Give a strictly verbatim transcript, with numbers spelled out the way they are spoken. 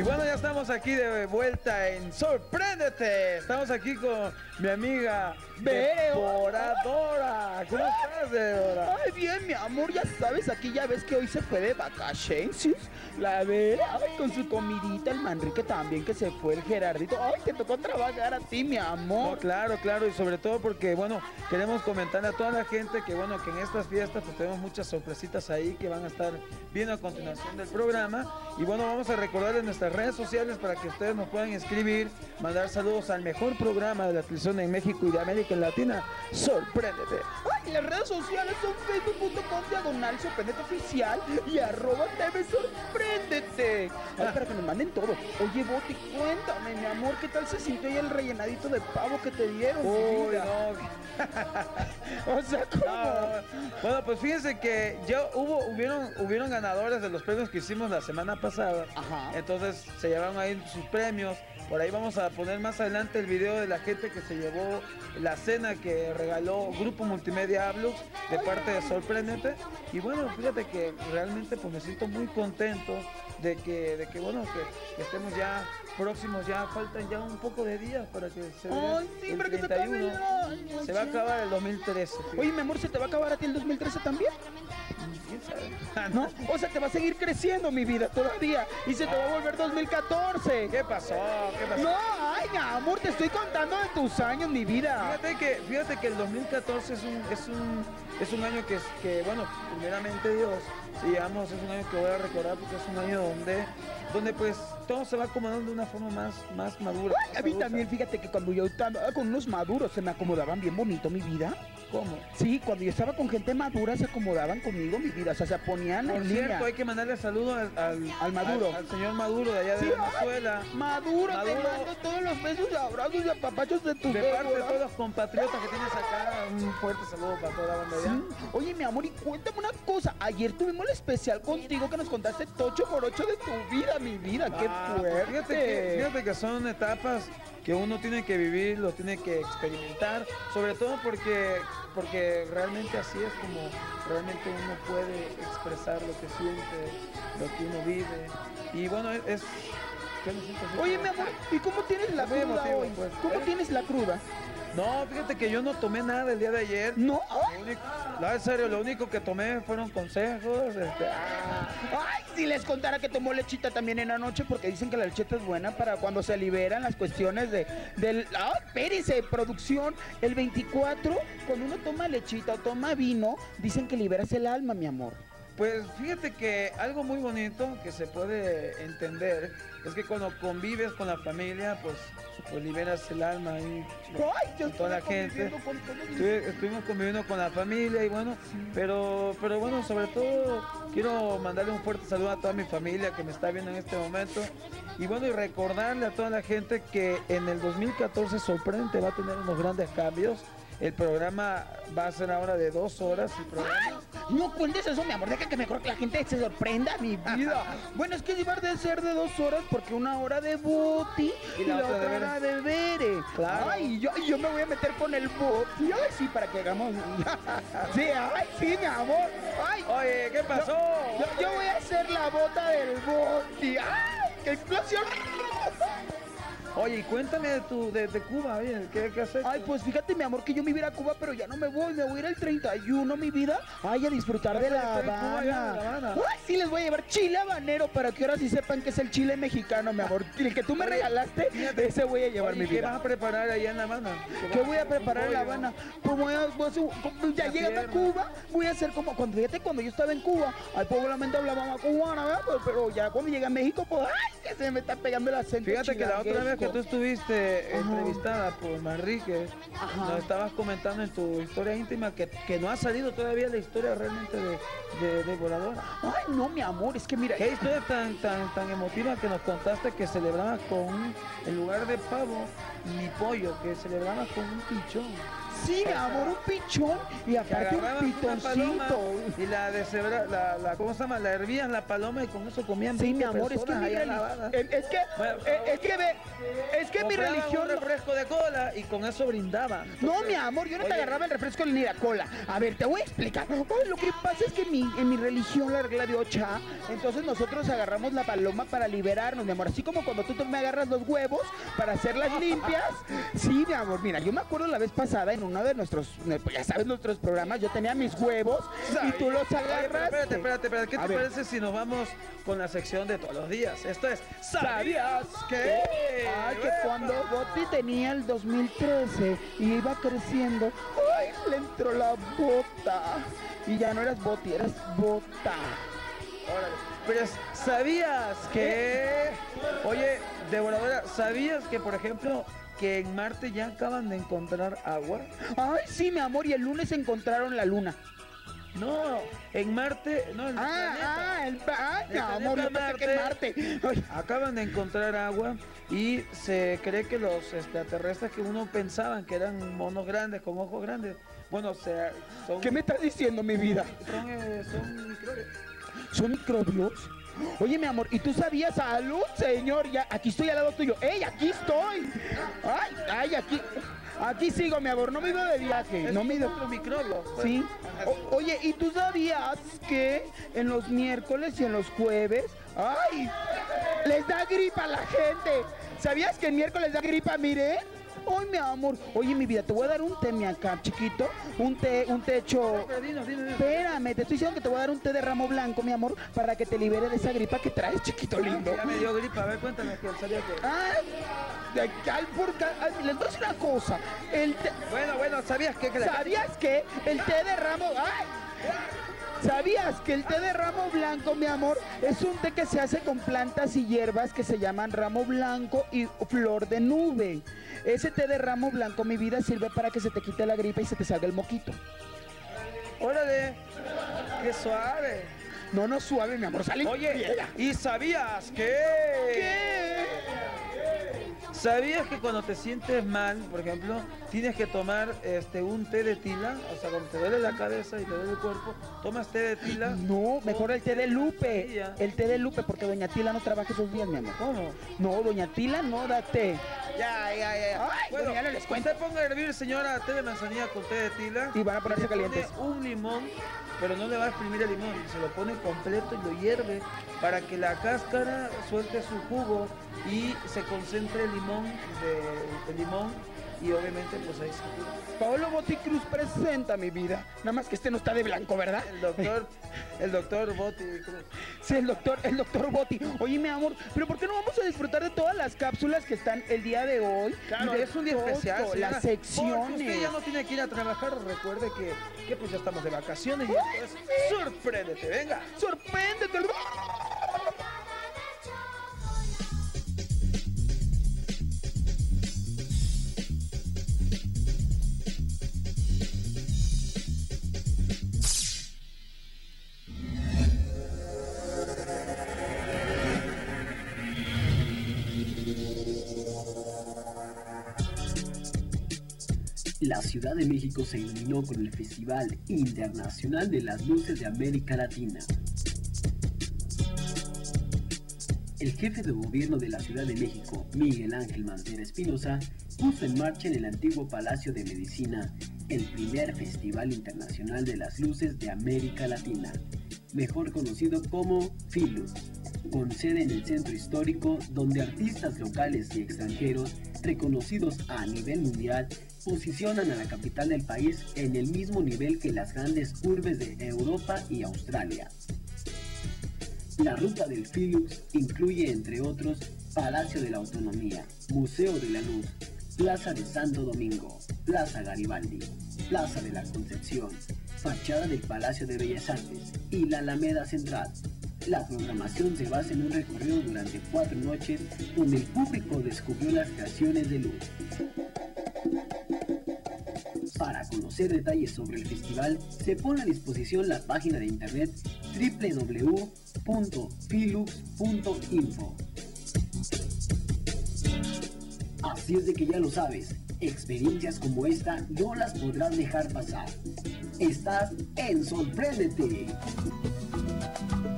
Y bueno, ya estamos aquí de vuelta en Sorpréndete. Estamos aquí con mi amiga Devoradora. ¿Cómo estás, Devoradora? Ay, bien, mi amor, ya sabes, aquí ya ves que hoy se fue de vacaciones. La ve, ay, con su comidita, el Manrique también que se fue, el Gerardito. Ay, te tocó trabajar a ti, mi amor. No, claro, claro, y sobre todo porque, bueno, queremos comentarle a toda la gente que, bueno, que en estas fiestas pues tenemos muchas sorpresitas ahí que van a estar viendo a continuación del programa. Y bueno, vamos a recordarles nuestras redes sociales para que ustedes nos puedan escribir, mandar saludos al mejor programa de la televisión en México y de América Latina, Sorpréndete. Ay, las redes sociales son facebook punto com diagonal sorprendete oficial y arroba T V Sorpréndete. Ay, para que nos manden todo. Oye, Boti, cuéntame, mi amor, ¿qué tal se sintió ahí el rellenadito de pavo que te dieron? Uy, no. O sea, ¿cómo? No, bueno, pues fíjense que ya hubo, hubieron, hubieron ganadores de los premios que hicimos la semana pasada. Ajá. Entonces se llevaron ahí sus premios. Por ahí vamos a poner más adelante el video de la gente que se llevó la cena que regaló Grupo Multimedia Ablux de parte de Sorpréndete. Y bueno, fíjate que realmente pues me siento muy contento de que, de que bueno, que, que estemos ya próximos, ya faltan ya un poco de días para que se vea. Ay, sí, el para que se treinta y uno. acabe el año, Se va a sí. acabar el dos mil trece. fíjate. Oye, mi amor, ¿se te va a acabar a ti el dos mil trece también? ¿Quién sabe? Ah, ¿No? O sea, te va a seguir creciendo mi vida todavía y se te va a volver dos mil catorce. ¿Qué pasó? ¿Qué pasó? No, ay, mi amor, te estoy contando de tus años, mi vida. Fíjate que, fíjate que el dos mil catorce es un, es un, es un año que, es, que, bueno, primeramente Dios, digamos, es un año que voy a recordar porque es un año donde, donde pues todo se va acomodando de una forma más, más madura. Ay, a mí también, fíjate que cuando yo estaba con unos maduros se me acomodaban bien bonito, mi vida. ¿Cómo? Sí, cuando yo estaba con gente madura se acomodaban conmigo, mi vida. O sea, se ponían Por en cierto, línea. hay que mandarle saludos al, al, Al Maduro. Al, al señor Maduro de allá de Sí, Venezuela. ay, Maduro, te Maduro. mando todos los besos y abrazos y apapachos de tu De parte de Débora. todos los compatriotas que tienes acá, un fuerte saludo para toda la banda allá. Sí. Oye, mi amor, y cuéntame una cosa. Ayer tuvimos el especial contigo que nos contaste tocho por ocho de tu vida, mi vida. ¡Qué Ah, fuerte! Fíjate que, fíjate que son etapas que uno tiene que vivir, lo tiene que experimentar, sobre todo porque, porque realmente así es como realmente uno puede expresar lo que siente, lo que uno vive. Y bueno, es... es yo me siento así Oye, como- mi amor, ¿y cómo tienes la Muy cruda emotivo, hoy? pues. ¿Cómo ¿Eh? tienes la cruda? No, fíjate que yo no tomé nada el día de ayer. No. Lo único, no, en serio, lo único que tomé fueron consejos. Este, ah, Ay, si les contara que tomó lechita también en la noche porque dicen que la lechita es buena para cuando se liberan las cuestiones de del ah, espérese, producción. El veinticuatro, cuando uno toma lechita o toma vino, dicen que liberas el alma, mi amor. Pues fíjate que algo muy bonito que se puede entender es que cuando convives con la familia, pues, pues liberas el alma ahí Ay, yo con toda la estoy gente. conviviendo con todos mis- Estuve- Estuvimos conviviendo con la familia y bueno, pero, pero bueno, sobre todo quiero mandarle un fuerte saludo a toda mi familia que me está viendo en este momento. Y bueno, y recordarle a toda la gente que en el dos mil catorce Sorprendente va a tener unos grandes cambios. El programa va a ser ahora de dos horas. El programa. No cuentes eso, mi amor, deja que mejor que la gente se sorprenda, mi vida. Bueno, es que iba a ser de dos horas porque una hora de Boti y la, otra de hora de Bere. Claro. Ay, yo, yo me voy a meter con el Boti. Ay, sí, para que hagamos. Sí, ay, sí, mi amor. Ay, Oye, ¿qué pasó? yo, yo voy a hacer la bota del Boti. ¡Ay, qué explosión! Oye, y cuéntame de tu, de, de Cuba, oye, ¿qué, qué haces? Ay, pues fíjate, mi amor, que yo me iba a ir a Cuba, pero ya no me voy, me voy a ir el treinta y uno, mi vida. Ay, a disfrutar de La Vas a estar en Cuba, ya, de Habana. La Habana. Ay, sí, les voy a llevar chile habanero para que ahora sí sepan que es el chile mexicano, mi amor. El que tú me Oye, regalaste, ese voy a llevar, Oye, mi ¿qué vas vida. a preparar allá en La Habana? ¿Qué voy a preparar en La pollo. Habana? Pues voy a, voy a hacer- como- ya Una llegando a pierna. Cuba, voy a hacer como, cuando fíjate, cuando yo estaba en Cuba, al pobremente hablábamos cubana, ¿verdad? Pero, pero ya cuando llegué a México, pues, ay, que se me está pegando el acento. Fíjate que la otra vez que tú chilanguesco. estuviste Ajá. entrevistada por Manrique, Ajá. nos estabas comentando en tu historia íntima que, que no ha salido todavía la historia realmente de, de, de Voladora. Ay, no, mi amor, es que mira. ¿Qué historia tan, tan, tan emotiva que nos contaste que celebrabas con un, en lugar de pavo ni pollo, que celebrabas con un pichón? sí, mi amor, un pichón y Que aparte un agarraban una paloma pitoncito. y la deshebra, la, la, ¿cómo se llama? La hervían la paloma y con eso comían Sí, mi veinte amor, es que personas mi allá religión, lavadas. es que, Bueno, eh, es que ve, es que mi Compraban religión, un refresco de cola y con eso brindaban. no, Entonces, mi amor, yo no te oye, agarraba el refresco ni la cola. A ver, te voy a explicar. Ay, lo que pasa es que en mi, en mi religión, la regla de Ocha, entonces nosotros agarramos la paloma para liberarnos, mi amor. Así como cuando tú me agarras los huevos para hacerlas limpias. Sí, mi amor, mira, yo me acuerdo la vez pasada en uno de nuestros, ya sabes, nuestros programas, yo tenía mis huevos y tú los Oye, pero agarras. espérate, espérate, espérate. ¿Qué A te ver. parece si nos vamos con la sección de todos los días? Esto es ¿Sabías que? Ay, que cuando Boti tenía el dos mil trece y iba creciendo, ay, le entró la bota. Y ya no eras Boti, eras bota. Órale. Pero ¿sabías que? Oye, devoradora, ¿sabías que, por ejemplo, que en Marte ya acaban de encontrar agua? Ay, sí, mi amor, y el lunes encontraron la luna. No, en Marte, no, en el Ah, planeta. ah, el, ay, mi El amor, yo planeta pensé que en Marte. Ay, Acaban de encontrar agua y se cree que los extraterrestres que uno pensaban que eran monos grandes con ojos grandes, bueno, o sea, son, ¿qué me estás diciendo, mi vida? son, eh, son microbios. ¿Son microbios? Oye, mi amor, ¿y tú sabías? Salud, señor, ya, aquí estoy al lado tuyo. ¡Ey, aquí estoy! ¡Ay, ay, aquí! Aquí sigo, mi amor, no me he ido de viaje, Es no me he ido. como los microbios. pues. Sí. Ajá. O- oye, ¿y tú sabías que en los miércoles y en los jueves, ay, les da gripa a la gente? ¿Sabías que el miércoles da gripa, mire? Ay, mi amor. Oye, mi vida, te voy a dar un té, mi acá, chiquito. Un té, un té hecho... Pero dinos, dinos, dinos. Espérame, te estoy diciendo que te voy a dar un té de ramo blanco, mi amor, para que te libere de esa gripa que traes, chiquito lindo. Ya me dio gripa, a ver, cuéntame que sabía que... Ah, de cal por cal. Ay, les voy a decir una cosa. El té- Bueno, bueno, ¿sabías que? que la- ¿Sabías que el té de ramo... ¡Ay! ¿Sabías que el té de ramo blanco, mi amor, es un té que se hace con plantas y hierbas que se llaman ramo blanco y flor de nube? Ese té de ramo blanco, mi vida, sirve para que se te quite la gripa y se te salga el moquito. Órale, qué suave. No, no suave, mi amor, sale Oye, friega. ¿y sabías que? ¿Qué? ¿Sabías que cuando te sientes mal, por ejemplo, tienes que tomar este un té de tila? O sea, cuando te duele la cabeza y te duele el cuerpo, tomas té de tila. No, mejor el té de Lupe. Tila. El té de Lupe, porque doña Tila no trabaja esos días, mi amor. ¿Cómo? No, doña Tila no da té. Ya, ya, ya. Ay, bueno, ya no les cuento. Usted ponga a hervir, señora, té de manzanilla con té de tila. Y van a ponerse le pone calientes. un limón, pero no le va a exprimir el limón, se lo pone completo y lo hierve para que la cáscara suelte su jugo y se concentre el limón de, el limón y obviamente pues ahí se cura. Paolo Botti Cruz presenta, mi vida. Nada más que este no está de blanco, ¿verdad? El doctor, el doctor Botti Cruz. Sí, el doctor, el doctor Botti. Oye, mi amor, pero ¿por qué no vamos a disfrutar de todas las cápsulas que están el día de hoy? Claro, Y de es un día todo, especial, señora, las porque secciones. usted ya no tiene que ir a trabajar, recuerde que, que pues ya estamos de vacaciones y esto es sorpréndete, venga. ¡Sorpréndete! La Ciudad de México se iluminó con el Festival Internacional de las Luces de América Latina. El jefe de gobierno de la Ciudad de México, Miguel Ángel Mancera Espinosa, puso en marcha en el antiguo Palacio de Medicina el primer Festival Internacional de las Luces de América Latina, mejor conocido como FILUX, con sede en el centro histórico donde artistas locales y extranjeros reconocidos a nivel mundial posicionan a la capital del país en el mismo nivel que las grandes urbes de Europa y Australia. La ruta del FILUX incluye, entre otros, Palacio de la Autonomía, Museo de la Luz, Plaza de Santo Domingo, Plaza Garibaldi, Plaza de la Concepción, fachada del Palacio de Bellas Artes y la Alameda Central. La programación se basa en un recorrido durante cuatro noches donde el público descubrió las creaciones de luz. Para conocer detalles sobre el festival, se pone a disposición la página de internet doble u doble u doble u punto filux punto info. Así es de que ya lo sabes, Experiencias como esta no las podrás dejar pasar. Estás en Sorpréndete.